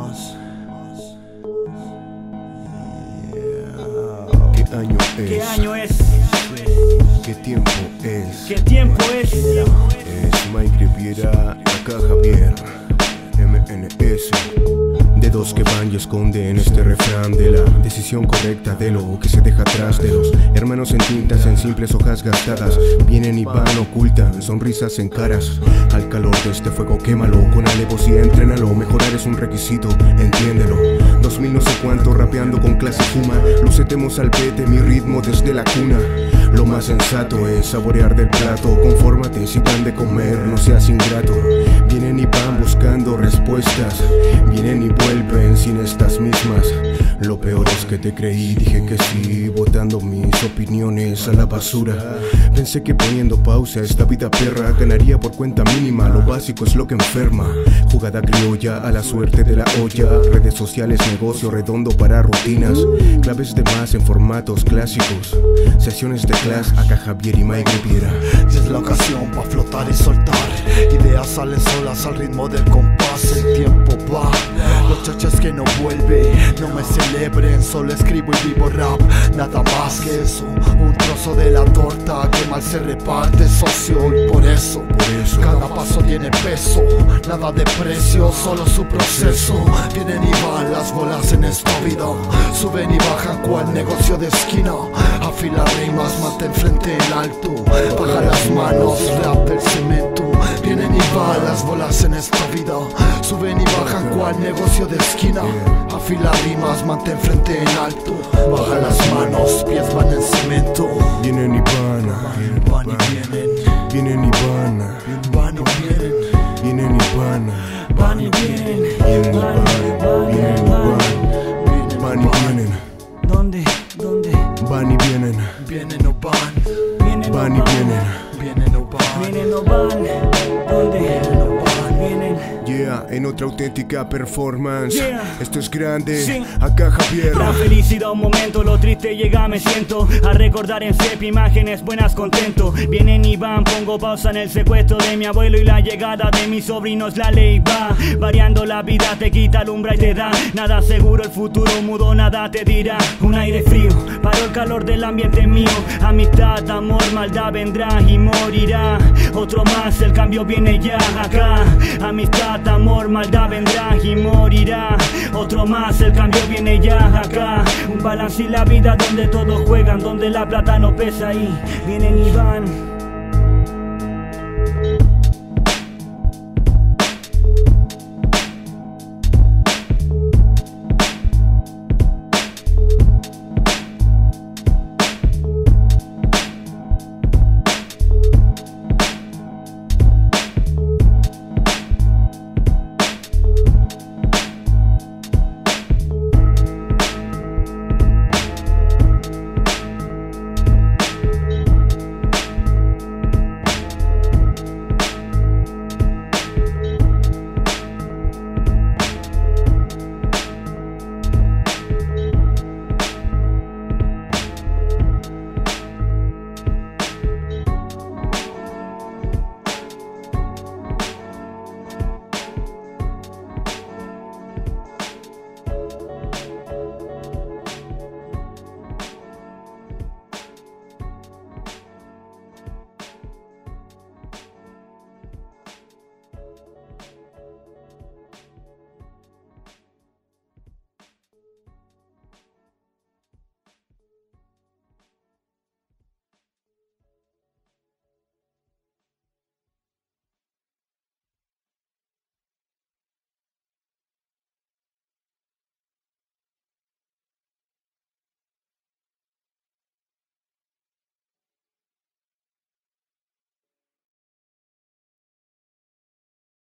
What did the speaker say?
¿Qué año es? ¿Qué año es? ¿Qué tiempo es? ¿Qué tiempo es? Es Mike Riviera, acá Javier, MNS. Dedos que van y esconden este refrán de la decisión correcta de lo que se deja atrás. De los hermanos en tintas, en simples hojas gastadas, vienen y van, ocultan sonrisas en caras. Al calor de este fuego quémalo, con alevosía entrénalo. Mejorar es un requisito, entiéndelo. 2000 no sé cuánto, rapeando con clase fuma. Lucetemos al pete, mi ritmo desde la cuna. Lo más sensato es saborear del plato. Confórmate si dan de comer, no seas ingrato. Vienen y van buscando respuestas, vienen y vuelven sin estas mismas. Lo peor es que te creí, dije que sí, botando mis opiniones a la basura. Pensé que poniendo pausa a esta vida perra ganaría por cuenta mínima, lo básico es lo que enferma. Jugada criolla a la suerte de la olla, redes sociales, negocio redondo para rutinas. Claves de más en formatos clásicos, sesiones de clase, acá Javier y Mike Riviera. Y es la ocasión pa' flotar y soltar, ideas salen solas al ritmo del compás. El tiempo va, los chachas que no vuelve, no me celebren, solo escribo y vivo rap. Nada más que eso, un trozo de la torta que mal se reparte, socio. Y por eso cada paso tiene peso, nada de precio, solo su proceso. Vienen y van las bolas en esta vida, suben y bajan cual negocio de esquina. Afila rimas, mantén frente en alto, baja las manos, rap del cemento. Vienen y van las bolas en esta vida, suben y bajan cual negocio de esquina. Afila rimas, mantén frente en alto, baja las manos, pies van en cemento. Vienen y van, Van y vienen, vienen y van, van y vienen, vienen y van, Van y vienen, vienen y van, vienen y van, van y vienen, ¿Dónde? ¿Dónde? van y vienen, vienen o van, Vienen van y o van, vienen. vienen o van, vienen o van, ¿dónde? vienen o van. Vienen. Yeah, en otra auténtica performance. Yeah. Esto es grande, Sí. acá Javier. La felicidad un momento, lo triste llega, me siento a recordar en CEP imágenes buenas, contento. Vienen y van, pongo pausa en el secuestro de mi abuelo y la llegada de mis sobrinos. La ley va variando, la vida te quita, alumbra y te da nada seguro, el futuro mudo, nada te dirá. Un aire frío, paró el calor del ambiente mío. Amistad, amor, maldad vendrá y morirá. Otro más, el cambio viene ya acá. Amistad, amor, maldad vendrá y morirá. Otro más, el cambio viene ya acá. Un balance y la vida donde todos juegan, donde la plata no pesa y vienen y van.